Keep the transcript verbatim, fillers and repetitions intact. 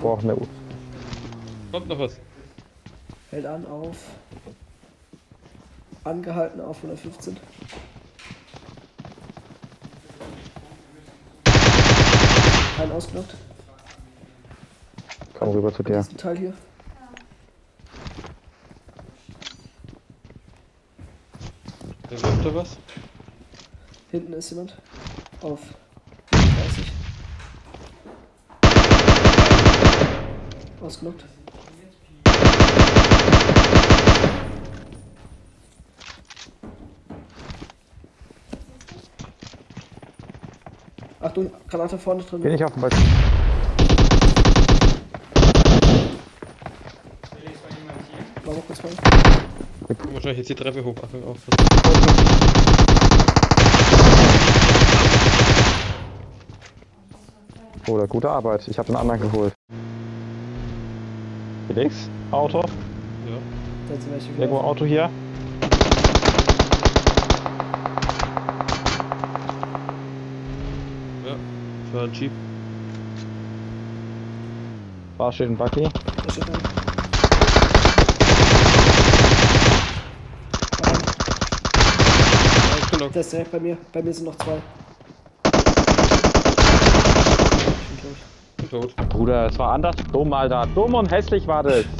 brauchen eine U. Kommt noch was. Hält an auf. Angehalten auf hundertfünfzehn. Ein ausgenockt. Komm rüber zu dir. Diesen Teil hier. Da wirft da was. Hinten ist jemand. Auf dreißig. Ausgenockt. Achtung, Granate vorne drin. Bin ich auf dem Balkon. War mal kurz rein. Wahrscheinlich jetzt die Treppe hoch. Achtung, auf. Oder gute Arbeit. Ich habe den anderen geholt. Felix, Auto. Ja. Da sind welche Irgendwo gelaufen. Auto hier. Ja. Das war ein Jeep. Da steht ein Buggy. Da steht einer. Ausgenockt. Der ist direkt bei mir. Bei mir sind noch zwei. Ich bin tot. Bin tot. Bruder, es war anders dumm, Alter. Dumm und hässlich war das.